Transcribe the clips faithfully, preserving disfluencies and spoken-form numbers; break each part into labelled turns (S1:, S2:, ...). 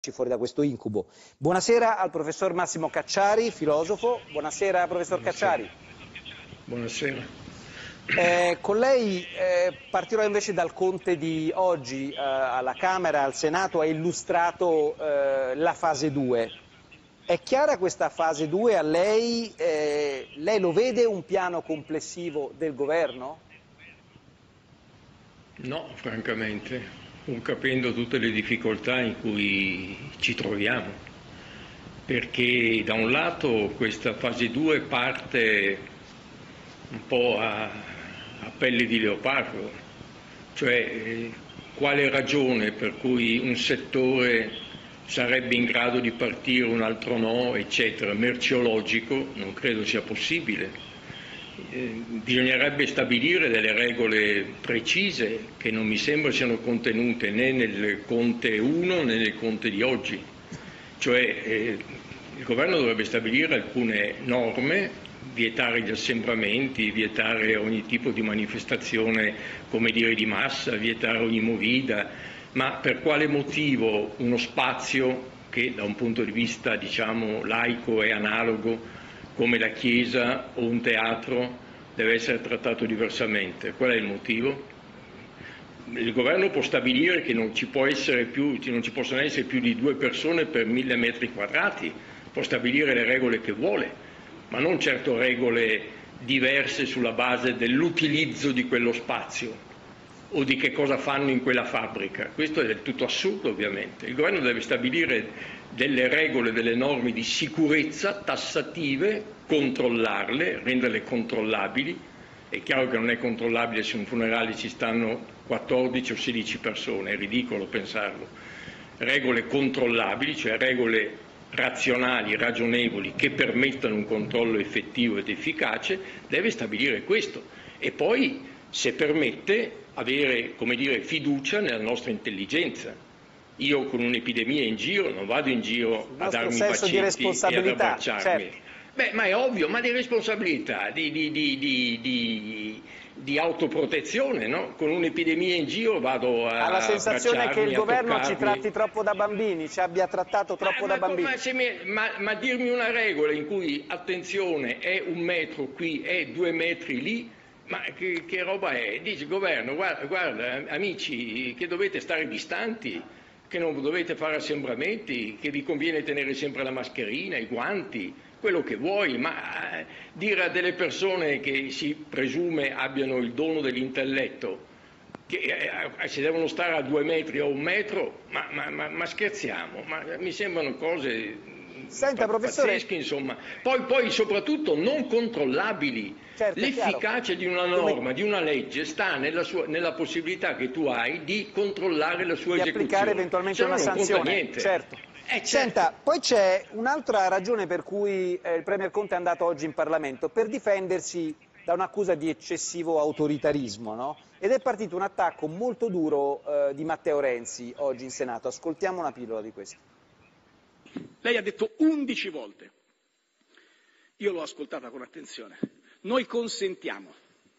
S1: fuori da questo incubo. Buonasera al professor Massimo Cacciari, filosofo. Buonasera professor
S2: Buonasera.
S1: Cacciari.
S2: Buonasera.
S1: Eh, con lei eh, partirò invece dal Conte di oggi. Eh, alla Camera, al Senato ha illustrato eh, la fase due. È chiara questa fase due a lei? Eh, lei lo vede un piano complessivo del governo?
S2: No, francamente, pur capendo tutte le difficoltà in cui ci troviamo, perché da un lato questa fase due parte un po' a, a pelle di leopardo, cioè eh, quale ragione per cui un settore sarebbe in grado di partire, un altro no, eccetera, merceologico, non credo sia possibile. Eh, bisognerebbe stabilire delle regole precise che non mi sembra siano contenute né nel Conte uno né nel Conte di oggi, cioè eh, il governo dovrebbe stabilire alcune norme, vietare gli assembramenti, vietare ogni tipo di manifestazione, come dire, di massa, vietare ogni movida, ma per quale motivo uno spazio che da un punto di vista, diciamo, laico è analogo come la chiesa o un teatro deve essere trattato diversamente? Qual è il motivo? Il governo può stabilire che non ci, può essere più, non ci possono essere più di due persone per mille metri quadrati, può stabilire le regole che vuole, ma non certo regole diverse sulla base dell'utilizzo di quello spazio o di che cosa fanno in quella fabbrica. Questo è del tutto assurdo, ovviamente. Il governo deve stabilire delle regole, delle norme di sicurezza tassative, controllarle, renderle controllabili. È chiaro che non è controllabile se in un funerale ci stanno quattordici o sedici persone, è ridicolo pensarlo. Regole controllabili, cioè regole razionali, ragionevoli, che permettano un controllo effettivo ed efficace, deve stabilire questo. E poi, se permette, avere, come dire, fiducia nella nostra intelligenza. Io con un'epidemia in giro non vado in giro a darmi i
S1: senso di
S2: bacetti e ad
S1: responsabilità,
S2: abbracciarmi.
S1: certo.
S2: Beh, ma è ovvio, ma di responsabilità, di, di, di, di, di, di autoprotezione, no? Con un'epidemia in giro vado a
S1: Ha la sensazione che il
S2: abbracciarmi, a
S1: governo ci
S2: toccarmi.
S1: tratti troppo da bambini, ci abbia trattato troppo
S2: Ma,
S1: da
S2: ma,
S1: bambini.
S2: ma, se mi, ma, ma dirmi una regola in cui, attenzione, è un metro qui, è due metri lì, ma che, che roba è? Dice il governo, guarda, guarda, amici, che dovete stare distanti, che non dovete fare assembramenti, che vi conviene tenere sempre la mascherina, i guanti, quello che vuoi, ma eh, dire a delle persone che si presume abbiano il dono dell'intelletto che eh, se devono stare a due metri o un metro, ma, ma, ma, ma scherziamo, ma mi sembrano cose
S1: Senta, professore,
S2: pazzesche, insomma. Poi, poi soprattutto non controllabili.
S1: Certo,
S2: l'efficacia di una norma, di una legge, sta nella, sua, nella possibilità che tu hai di controllare la sua
S1: di
S2: esecuzione.
S1: applicare eventualmente una
S2: non
S1: sanzione.
S2: Niente.
S1: Certo.
S2: Eh, certo.
S1: Senta, poi c'è un'altra ragione per cui eh, il Premier Conte è andato oggi in Parlamento, per difendersi da un'accusa di eccessivo autoritarismo, no? Ed è partito un attacco molto duro eh, di Matteo Renzi oggi in Senato. Ascoltiamo una pillola di questo.
S3: Lei ha detto undici volte, io l'ho ascoltata con attenzione, noi consentiamo.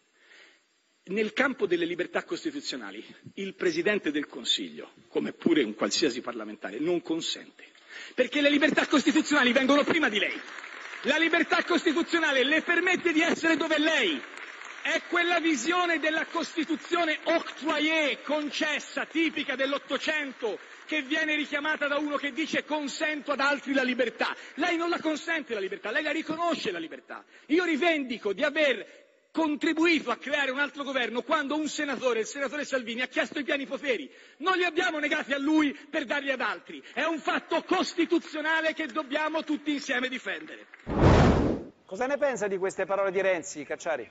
S3: Nel campo delle libertà costituzionali il Presidente del Consiglio, come pure un qualsiasi parlamentare, non consente, perché le libertà costituzionali vengono prima di lei. La libertà costituzionale le permette di essere dove è lei. È quella visione della Costituzione octroyée, concessa, tipica dell'Ottocento, che viene richiamata da uno che dice consento ad altri la libertà. Lei non la consente la libertà, lei la riconosce la libertà. Io rivendico di aver contribuito a creare un altro governo quando un senatore, il senatore Salvini, ha chiesto i pieni poteri. Non li abbiamo negati a lui per darli ad altri. È un fatto costituzionale che dobbiamo tutti insieme difendere.
S1: Cosa ne pensa di queste parole di Renzi, Cacciari?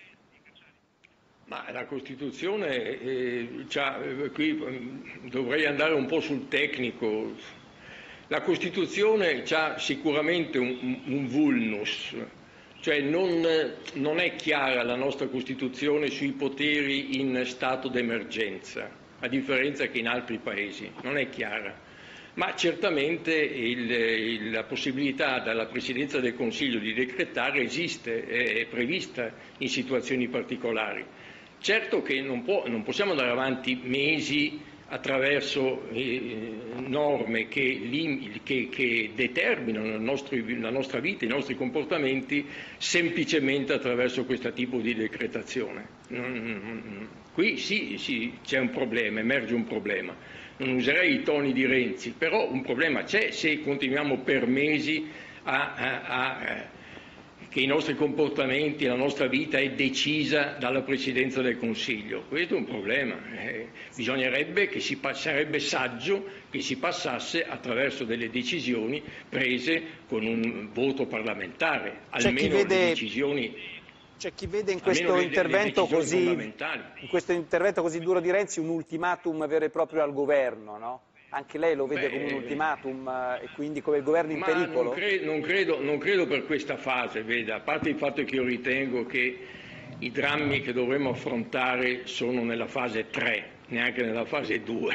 S2: Ma la Costituzione, eh, eh, qui eh, dovrei andare un po' sul tecnico. La Costituzione ha sicuramente un, un vulnus, cioè non, non è chiara la nostra Costituzione sui poteri in stato d'emergenza, a differenza che in altri paesi, non è chiara. Ma certamente il, il, la possibilità dalla Presidenza del Consiglio di decretare esiste, è prevista in situazioni particolari. Certo che non, può, non possiamo andare avanti mesi attraverso eh, norme che, lim- che, che determinano la nostra, la nostra vita, i nostri comportamenti, semplicemente attraverso questo tipo di decretazione. Non, qui sì, sì, c'è un problema, emerge un problema. Non userei i toni di Renzi, però un problema c'è se continuiamo per mesi a, a, a che i nostri comportamenti, la nostra vita è decisa dalla Presidenza del Consiglio. Questo è un problema. Eh, bisognerebbe che si sarebbe saggio che si passasse attraverso delle decisioni prese con un voto parlamentare, almeno
S1: vede...
S2: le decisioni.
S1: C'è chi vede in questo,
S2: le,
S1: intervento
S2: le
S1: così, in questo intervento così duro di Renzi un ultimatum vero e proprio al governo, no? Anche lei lo vede Beh, come un ultimatum eh, e quindi come il governo in
S2: ma
S1: pericolo?
S2: Non, cre non, credo, non credo per questa fase, veda, a parte il fatto che io ritengo che i drammi che dovremo affrontare sono nella fase tre, neanche nella fase due,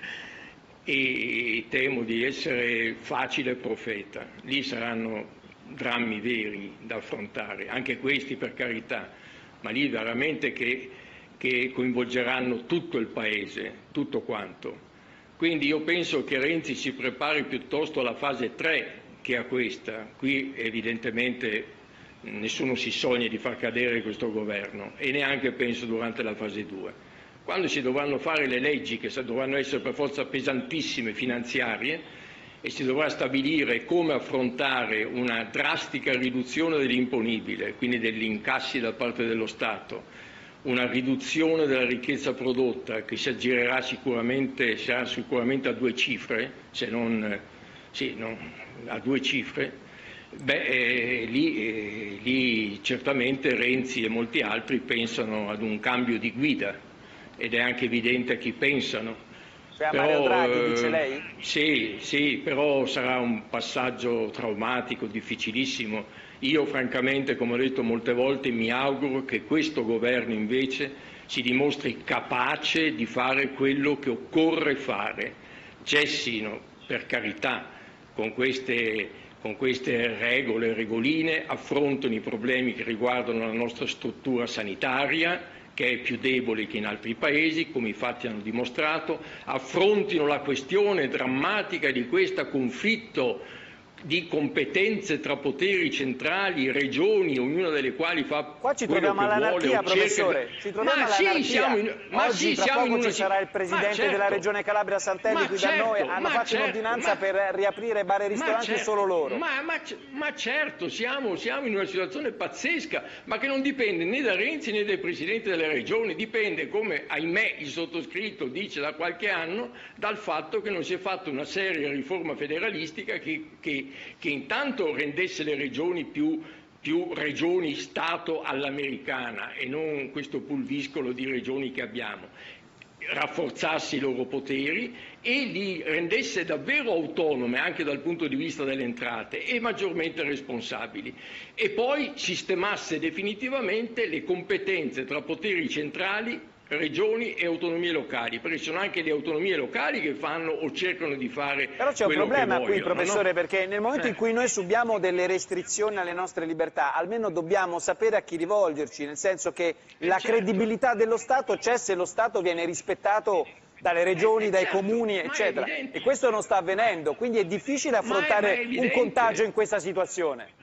S2: e temo di essere facile profeta. Lì saranno drammi veri da affrontare, anche questi per carità, ma lì veramente che, che coinvolgeranno tutto il Paese, tutto quanto. Quindi io penso che Renzi si prepari piuttosto alla fase tre che a questa. Qui evidentemente nessuno si sogna di far cadere questo governo e neanche penso durante la fase due. Quando si dovranno fare le leggi che dovranno essere per forza pesantissime, finanziarie, e si dovrà stabilire come affrontare una drastica riduzione dell'imponibile, quindi degli incassi da parte dello Stato, una riduzione della ricchezza prodotta che si aggirerà sicuramente, sarà sicuramente a due cifre, se non, sì, no, a due cifre, beh, eh, lì, eh, lì certamente Renzi e molti altri pensano ad un cambio di guida ed è anche evidente a chi pensano.
S1: Cioè a Mario Draghi,
S2: eh,
S1: dice lei?
S2: Sì, sì, però sarà un passaggio traumatico, difficilissimo. Io francamente, come ho detto molte volte, mi auguro che questo governo invece si dimostri capace di fare quello che occorre fare. Cessino, per carità, con queste, con queste regole, regoline, affrontano i problemi che riguardano la nostra struttura sanitaria, che è più debole che in altri paesi, come i fatti hanno dimostrato, affrontino la questione drammatica di questo conflitto di competenze tra poteri centrali, regioni, ognuna delle quali fa
S1: Qua ci
S2: quello
S1: troviamo
S2: che vuole.
S1: all'anarchia, professore,
S2: Cerca...
S1: ci troviamo
S2: ma
S1: all'anarchia.
S2: Sì, siamo in... ma
S1: Oggi
S2: sì,
S1: tra
S2: siamo
S1: poco
S2: in una...
S1: ci sarà il presidente
S2: certo.
S1: della regione Calabria Santelli qui
S2: certo,
S1: da noi, hanno fatto
S2: certo,
S1: un'ordinanza
S2: ma...
S1: per riaprire bar e ristoranti
S2: certo,
S1: solo loro.
S2: Ma, ma, ma certo, siamo, siamo in una situazione pazzesca, ma che non dipende né da Renzi né dai presidenti delle regioni, dipende, come ahimè il sottoscritto dice da qualche anno, dal fatto che non si è fatta una seria riforma federalistica che, che, che intanto rendesse le regioni più, più regioni Stato all'americana e non questo pulviscolo di regioni che abbiamo, rafforzasse i loro poteri e li rendesse davvero autonome anche dal punto di vista delle entrate e maggiormente responsabili, e poi sistemasse definitivamente le competenze tra poteri centrali, regioni e autonomie locali, perché sono anche le autonomie locali che fanno o cercano di fare quello che vogliono.
S1: Però c'è un problema qui,
S2: vogliono,
S1: professore,
S2: no?
S1: perché nel momento in cui noi subiamo delle restrizioni alle nostre libertà, almeno dobbiamo sapere a chi rivolgerci, nel senso che
S2: eh
S1: la
S2: certo.
S1: credibilità dello Stato c'è se lo Stato viene rispettato dalle regioni,
S2: eh,
S1: dai
S2: certo,
S1: comuni, eccetera. E questo non sta avvenendo, quindi è difficile affrontare
S2: è, è
S1: un contagio in questa situazione.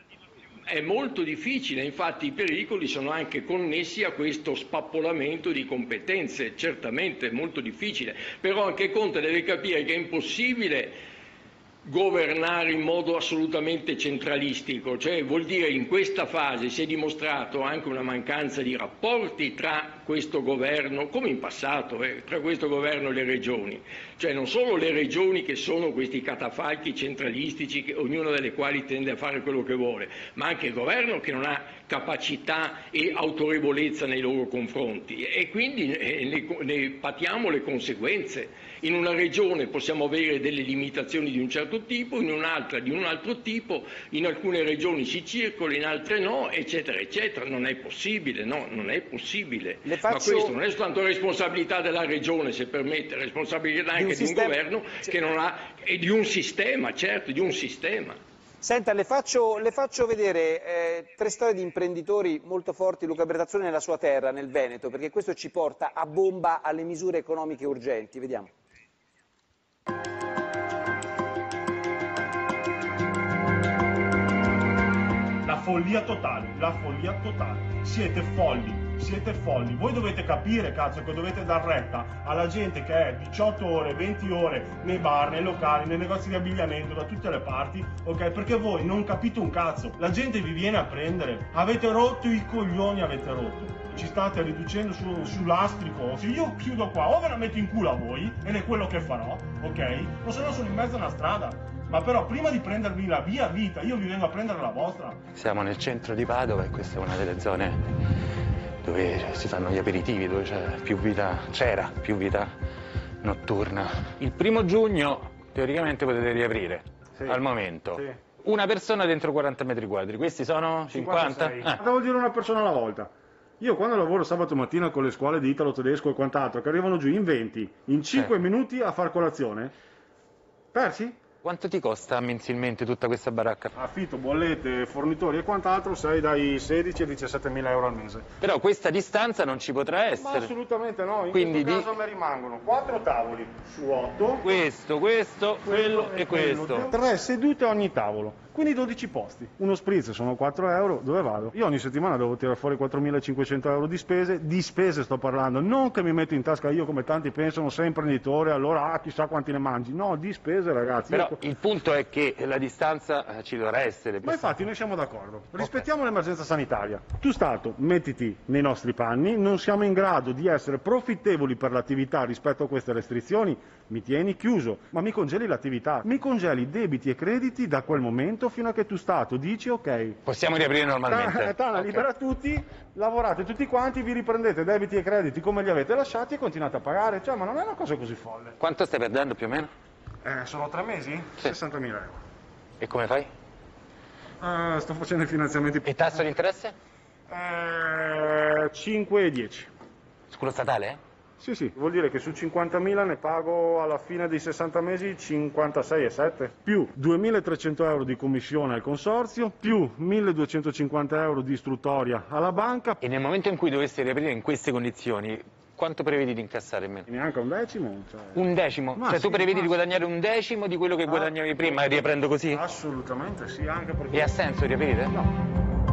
S2: È molto difficile, infatti i pericoli sono anche connessi a questo spappolamento di competenze, certamente è molto difficile, però anche Conte deve capire che è impossibile governare in modo assolutamente centralistico, cioè vuol dire in questa fase si è dimostrato anche una mancanza di rapporti tra questo governo, come in passato, eh, tra questo governo e le regioni, cioè non solo le regioni che sono questi catafalchi centralistici, che, ognuna delle quali tende a fare quello che vuole, ma anche il governo che non ha capacità e autorevolezza nei loro confronti e quindi eh, ne, ne patiamo le conseguenze. In una regione possiamo avere delle limitazioni di un certo tipo, in un'altra di un altro tipo, in alcune regioni si circola, in altre no, eccetera, eccetera. Non è possibile, no, non è possibile.
S1: Faccio...
S2: Ma questo non è soltanto responsabilità della regione, se permette, è responsabilità anche di un, di un governo che non ha, e di un sistema, certo, di un sistema.
S1: Senta, le faccio, le faccio vedere eh, tre storie di imprenditori molto forti, Luca Bertazzoni, nella sua terra, nel Veneto, perché questo ci porta a bomba alle misure economiche urgenti. Vediamo.
S4: La follia totale, la follia totale. Siete folli. Siete folli, voi dovete capire, cazzo, che dovete dar retta alla gente che è diciotto ore, venti ore nei bar, nei locali, nei negozi di abbigliamento, da tutte le parti, ok? Perché voi non capite un cazzo, la gente vi viene a prendere, avete rotto i coglioni, avete rotto, ci state riducendo su, sull'astrico, se io chiudo qua o ve la metto in culo a voi, ed è quello che farò, ok? O se no sono in mezzo a una strada, ma però prima di prendervi la via vita, io vi vengo a prendere la vostra.
S5: Siamo nel centro di Padova e questa è una delle zone dove si fanno gli aperitivi, dove c'è più vita, c'era più vita notturna. Il primo giugno teoricamente potete riaprire, sì, al momento. Sì. Una persona dentro quaranta metri quadri, questi sono cinquanta?
S4: Eh. Cosa vuol dire una persona alla volta? Io quando lavoro sabato mattina con le scuole di italo tedesco e quant'altro, che arrivano giù in venti, in cinque eh. minuti a far colazione, persi?
S5: Quanto ti costa mensilmente tutta questa baracca?
S4: Affitto, bollette, fornitori e quant'altro, sei dai sedici ai diciassette mila euro al mese.
S5: Però questa distanza non ci potrà essere.
S4: Ma assolutamente no, in
S5: Quindi
S4: questo
S5: di...
S4: caso mi rimangono quattro tavoli su otto.
S5: Questo, questo, quello e, e questo.
S4: Tre sedute a ogni tavolo. Quindi dodici posti. Uno spritz sono quattro euro, dove vado? Io ogni settimana devo tirare fuori quattromilacinquecento euro di spese, di spese sto parlando, non che mi metto in tasca io come tanti pensano, sei imprenditore, allora ah, chissà quanti ne mangi, no, di spese ragazzi.
S5: Però
S4: io...
S5: il punto è che la distanza ci dovrà essere.
S4: Ma infatti noi siamo d'accordo, rispettiamo okay. l'emergenza sanitaria. Tu Stato, mettiti nei nostri panni, non siamo in grado di essere profittevoli per l'attività rispetto a queste restrizioni, mi tieni chiuso, ma mi congeli l'attività, mi congeli debiti e crediti da quel momento fino a che tu Stato dici ok.
S5: Possiamo riaprire normalmente.
S4: Tana,
S5: okay.
S4: libera tutti, lavorate tutti quanti, vi riprendete debiti e crediti come li avete lasciati e continuate a pagare, cioè ma non è una cosa così folle.
S5: Quanto stai perdendo più o meno?
S4: Eh, sono tre mesi? Sì. sessantamila euro.
S5: E come fai?
S4: Uh, sto facendo i finanziamenti.
S5: E tasso di interesse?
S4: Eh, cinque e dieci.
S5: Scuola statale? Eh?
S4: Sì, sì, vuol dire che su cinquantamila ne pago alla fine dei sessanta mesi cinquantasei e sette, più duemilatrecento euro di commissione al consorzio, più milleduecentocinquanta euro di istruttoria alla banca.
S5: E nel momento in cui dovessi riaprire in queste condizioni, quanto prevedi di incassare in meno?
S4: Neanche un decimo. Cioè...
S5: Un decimo? Ma cioè sì, tu prevedi ma... di guadagnare un decimo di quello che ah, guadagnavi prima e riaprendo così?
S4: Assolutamente sì, anche perché...
S5: E ha senso riaprire?
S4: No.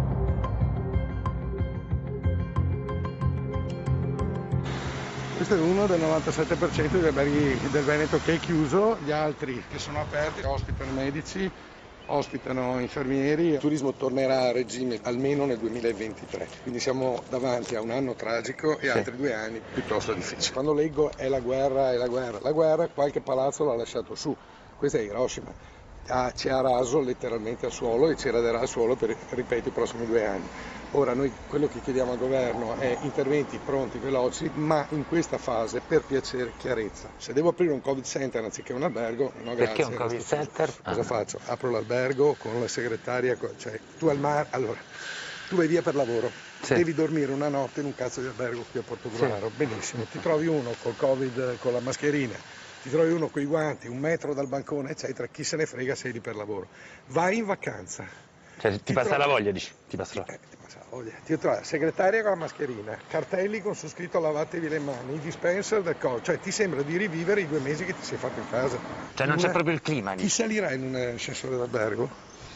S6: Questo è uno del novantasette per cento degli alberghi del Veneto che è chiuso, gli altri che sono aperti ospitano medici, ospitano infermieri. Il turismo tornerà a regime almeno nel duemilaventitré, quindi siamo davanti a un anno tragico e sì. altri due anni piuttosto difficili. Quando leggo è la guerra, è la guerra, la guerra qualche palazzo l'ha lasciato su, questa è Hiroshima, ah, ci ha raso letteralmente al suolo e ci raderà al suolo per, ripeto, i prossimi due anni. Ora noi quello che chiediamo al governo è interventi pronti, veloci, ma in questa fase per piacere chiarezza. Se devo aprire un Covid center anziché un albergo, no grazie.
S5: Perché un Covid center?
S6: Cosa ah. faccio? Apro l'albergo con la segretaria, cioè tu al mare, allora, tu vai via per lavoro, sì. devi dormire una notte in un cazzo di albergo qui a Portogruaro, sì. benissimo, ti trovi uno col Covid, con la mascherina, ti trovi uno con i guanti, un metro dal bancone, eccetera, chi se ne frega, sei lì per lavoro. Vai in vacanza.
S5: Cioè ti, ti passa trovi... la voglia, dici? Ti passa la...
S6: Eh, ti passa la voglia. Ti trovi segretaria con la mascherina, cartelli con su scritto lavatevi le mani, i dispenser del co, cioè ti sembra di rivivere i due mesi che ti sei fatto in casa.
S5: Cioè non
S6: una...
S5: c'è proprio il clima.
S6: Chi salirà in un ascensore d'albergo?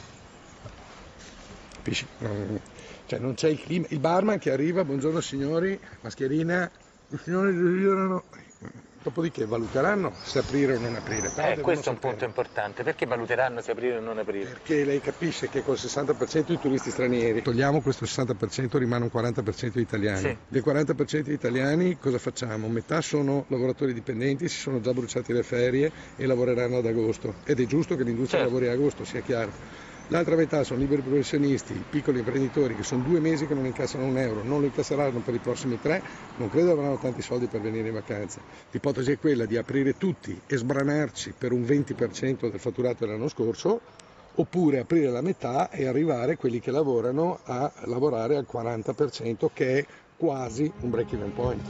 S6: Capisci? Non... Cioè non c'è il clima. Il barman che arriva, buongiorno signori, mascherina, i signori desiderano... Dopodiché valuteranno se aprire o non aprire.
S5: Eh, questo è un punto importante. Perché valuteranno se aprire o non aprire?
S6: Perché lei capisce che col sessanta per cento di turisti stranieri, togliamo questo sessanta per cento, rimane un quaranta per cento di italiani. Sì. Del quaranta per cento di italiani cosa facciamo? Metà sono lavoratori dipendenti, si sono già bruciati le ferie e lavoreranno ad agosto. Ed è giusto che l'industria certo. lavori ad agosto, sia chiaro. L'altra metà sono liberi professionisti, piccoli imprenditori che sono due mesi che non incassano un euro, non lo incasseranno per i prossimi tre, non credo avranno tanti soldi per venire in vacanza. L'ipotesi è quella di aprire tutti e sbranarci per un venti per cento del fatturato dell'anno scorso, oppure aprire la metà e arrivare quelli che lavorano a lavorare al quaranta per cento, che è quasi un break-even point.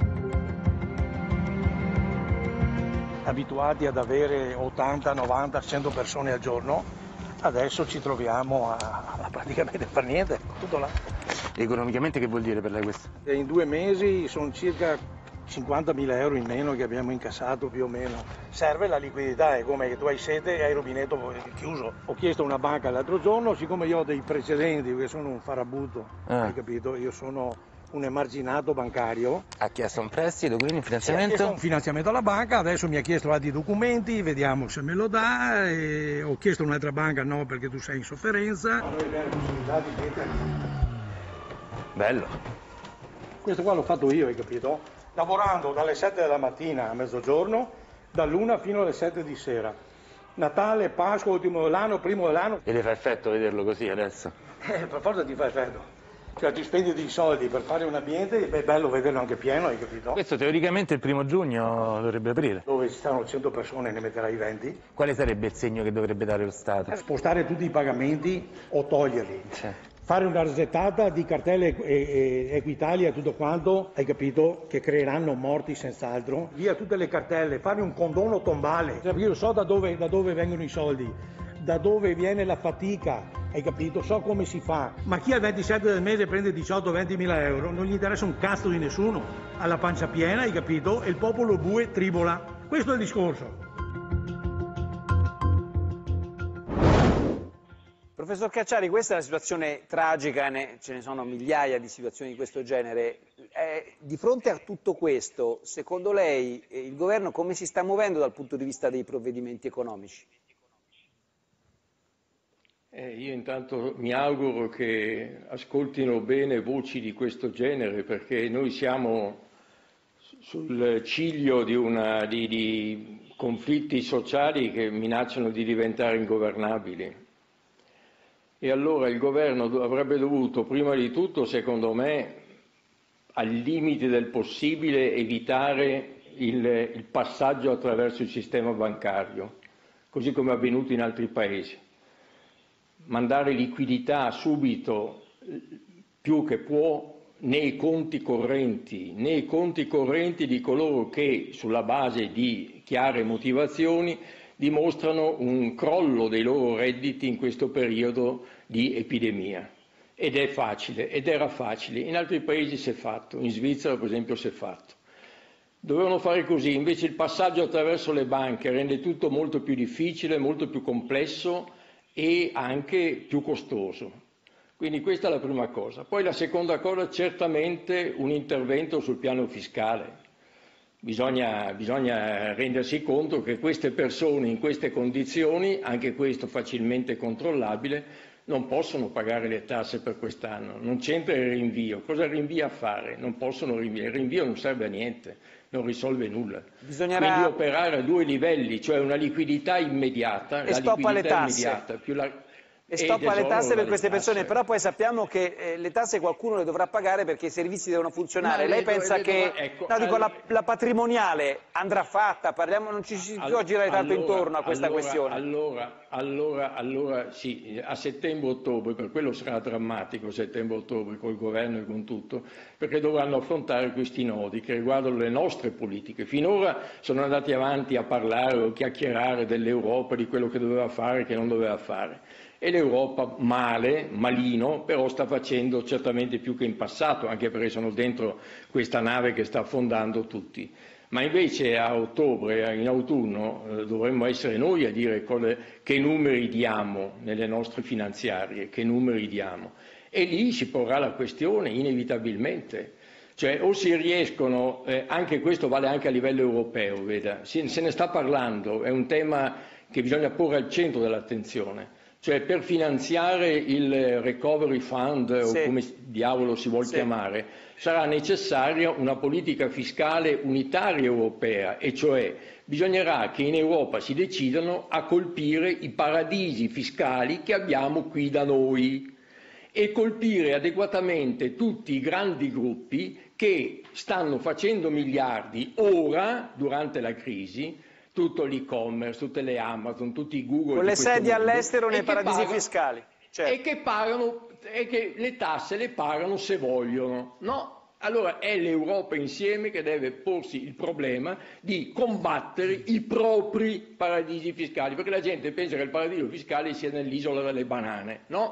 S7: Abituati ad avere ottanta, novanta, cento persone al giorno, adesso ci troviamo a, a praticamente far niente, tutto là.
S5: Economicamente che vuol dire per lei questo?
S7: In due mesi sono circa cinquantamila euro in meno che abbiamo incassato più o meno. Serve la liquidità, è come che tu hai sete e hai il rubinetto chiuso. Ho chiesto a una banca l'altro giorno, siccome io ho dei precedenti, perché sono un farabutto, ah. hai capito? Io sono un emarginato bancario.
S5: Ha chiesto un prestito, quindi un finanziamento?
S7: Ha chiesto un finanziamento alla banca, adesso mi ha chiesto altri documenti, vediamo se me lo dà. E ho chiesto a un'altra banca, no, perché tu sei in sofferenza. Allora abbiamo la possibilità di mettere.
S5: Bello.
S7: Questo qua l'ho fatto io, hai capito? Lavorando dalle sette della mattina a mezzogiorno, dall'una fino alle sette di sera. Natale, Pasqua, ultimo dell'anno, primo dell'anno.
S5: E ti fa effetto vederlo così adesso?
S7: Eh, per forza ti fa effetto. Cioè ti spendi dei soldi per fare un ambiente, è bello vederlo anche pieno, hai capito?
S5: Questo teoricamente il primo giugno dovrebbe aprire.
S7: Dove ci stanno cento persone ne metterai venti.
S5: Quale sarebbe il segno che dovrebbe dare lo Stato?
S7: Spostare tutti i pagamenti o toglierli. Sì. Fare una resettata di cartelle Equitalia e tutto quanto, hai capito, che creeranno morti senz'altro. Via tutte le cartelle, fare un condono tombale. Cioè, io so da dove, da dove vengono i soldi, da dove viene la fatica, hai capito, so come si fa. Ma chi al ventisette del mese prende diciotto venti mila euro non gli interessa un cazzo di nessuno. Ha la pancia piena, hai capito, e il popolo bue tribola. Questo è il discorso.
S1: Professor Cacciari, questa è una situazione tragica, ne, ce ne sono migliaia di situazioni di questo genere. Eh, di fronte a tutto questo, secondo lei eh, il governo come si sta muovendo dal punto di vista dei provvedimenti economici?
S2: Eh, io intanto mi auguro che ascoltino bene voci di questo genere, perché noi siamo sul ciglio di, una, di, di conflitti sociali che minacciano di diventare ingovernabili. E allora il governo avrebbe dovuto, prima di tutto, secondo me, al limite del possibile, evitare il, il passaggio attraverso il sistema bancario, così come è avvenuto in altri paesi. Mandare liquidità subito, più che può, nei conti correnti, nei conti correnti di coloro che, sulla base di chiare motivazioni, dimostrano un crollo dei loro redditi in questo periodo di epidemia. Ed è facile, ed era facile. In altri paesi si è fatto, in Svizzera per esempio si è fatto. Dovevano fare così, invece il passaggio attraverso le banche rende tutto molto più difficile, molto più complesso e anche più costoso. Quindi questa è la prima cosa. Poi la seconda cosa, certamente un intervento sul piano fiscale. Bisogna, bisogna rendersi conto che queste persone in queste condizioni, anche questo facilmente controllabile, non possono pagare le tasse per quest'anno, non c'entra il rinvio. Cosa rinvia a fare? Non possono rinviare, il rinvio non serve a niente, non risolve nulla.
S1: Bisognerà...
S2: Quindi operare a due livelli, cioè una liquidità immediata,
S1: e
S2: la
S1: stop alle
S2: liquidità
S1: tasse.
S2: immediata più la...
S1: E stop alle tasse per queste persone, però poi sappiamo che eh, le tasse qualcuno le dovrà pagare perché i servizi devono funzionare. Lei pensa che
S2: ecco,
S1: no, dico,
S2: allora,
S1: la, la patrimoniale andrà fatta, parliamo, non ci si può all, girare tanto allora, intorno a questa
S2: allora,
S1: questione.
S2: Allora, allora, allora sì, a settembre-ottobre, per quello sarà drammatico settembre-ottobre col governo e con tutto, perché dovranno affrontare questi nodi che riguardano le nostre politiche. Finora sono andati avanti a parlare o chiacchierare dell'Europa, di quello che doveva fare e che non doveva fare. E l'Europa male, malino, però sta facendo certamente più che in passato, anche perché sono dentro questa nave che sta affondando tutti. Ma invece a ottobre, in autunno, eh, dovremmo essere noi a dire cose, che numeri diamo nelle nostre finanziarie, che numeri diamo. E lì si porrà la questione inevitabilmente. Cioè o si riescono, eh, anche questo vale anche a livello europeo, veda, se, se ne sta parlando, è un tema che bisogna porre al centro dell'attenzione. Cioè per finanziare il recovery fund, sì, o come diavolo si vuol sì. chiamare, sarà necessaria una politica fiscale unitaria europea, e cioè bisognerà che in Europa si decidano a colpire i paradisi fiscali che abbiamo qui da noi e colpire adeguatamente tutti i grandi gruppi che stanno facendo miliardi ora, durante la crisi, tutto l'e-commerce, tutte le Amazon, tutti i Google.
S1: Con le sedie
S2: mondo,
S1: all'estero nei paradisi
S2: pagano,
S1: fiscali. Certo.
S2: E che pagano, e che le tasse le pagano se vogliono. No? Allora è l'Europa insieme che deve porsi il problema di combattere i propri paradisi fiscali, perché la gente pensa che il paradiso fiscale sia nell'isola delle banane. No?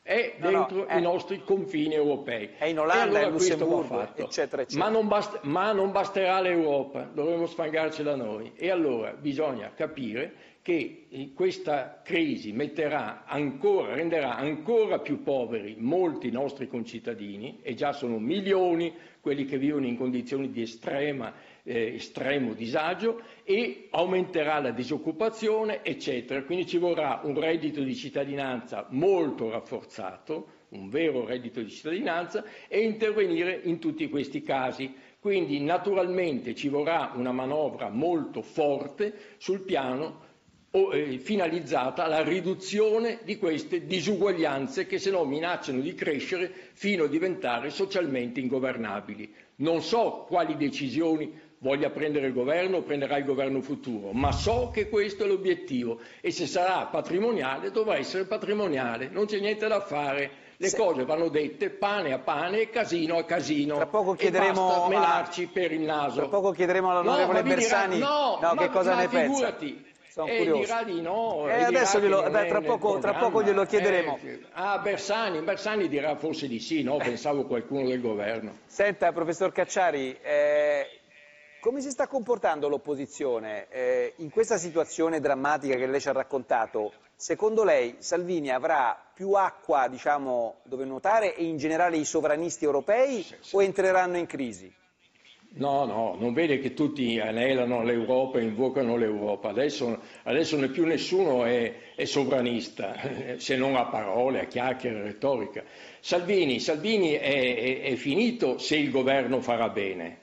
S2: è
S1: no,
S2: dentro
S1: no, è,
S2: i nostri confini europei.
S1: È in Olanda,
S2: allora
S1: è in Lussemburgo,
S2: fatto.
S1: eccetera, eccetera.
S2: Ma non, bast- ma non basterà l'Europa, dovremo sfangarci da noi. E allora bisogna capire che questa crisi metterà ancora, renderà ancora più poveri molti nostri concittadini, e già sono milioni quelli che vivono in condizioni di estrema, eh, estremo disagio, e aumenterà la disoccupazione, eccetera. Quindi ci vorrà un reddito di cittadinanza molto rafforzato, un vero reddito di cittadinanza, e intervenire in tutti questi casi. Quindi naturalmente ci vorrà una manovra molto forte sul piano o, eh, finalizzata alla riduzione di queste disuguaglianze che se no minacciano di crescere fino a diventare socialmente ingovernabili. Non so quali decisioni voglia prendere il governo o prenderà il governo futuro, ma so che questo è l'obiettivo, e se sarà patrimoniale dovrà essere patrimoniale, non c'è niente da fare. Le se... cose vanno dette pane a pane e casino a casino.
S1: Tra poco chiederemo
S2: e basta menarci a... per il naso.
S1: Tra poco chiederemo all'onorevole
S2: no,
S1: Bersani
S2: dirà, no,
S1: no,
S2: ma,
S1: che cosa
S2: ma
S1: ne
S2: figurati.
S1: pensa. Sono
S2: e
S1: curioso.
S2: dirà di no.
S1: Eh,
S2: e
S1: adesso glielo, beh, tra,
S2: è
S1: poco, tra poco glielo chiederemo.
S2: Eh, ah, Bersani, Bersani dirà forse di sì, no? Pensavo qualcuno del governo.
S1: Senta, professor Cacciari, eh, come si sta comportando l'opposizione eh, in questa situazione drammatica che lei ci ha raccontato? Secondo lei Salvini avrà più acqua, diciamo, dove nuotare, e in generale i sovranisti europei, sì, sì. o entreranno in crisi?
S2: No, no, non vede che tutti anelano l'Europa e invocano l'Europa. Adesso, adesso ne più nessuno è, è sovranista, se non a parole, a chiacchiere, a retorica. Salvini, Salvini è, è, è finito se il governo farà bene,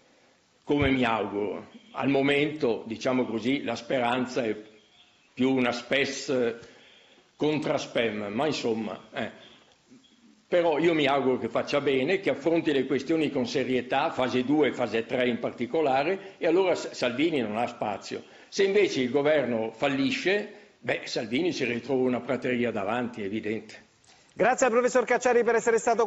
S2: come mi auguro. Al momento, diciamo così, la speranza è più una spes contra spem, ma insomma... Eh. Però io mi auguro che faccia bene, che affronti le questioni con serietà, fase due e fase tre in particolare, e allora Salvini non ha spazio. Se invece il governo fallisce, beh, Salvini si ritrova una prateria davanti, è evidente.
S1: Grazie al professor Cacciari per essere stato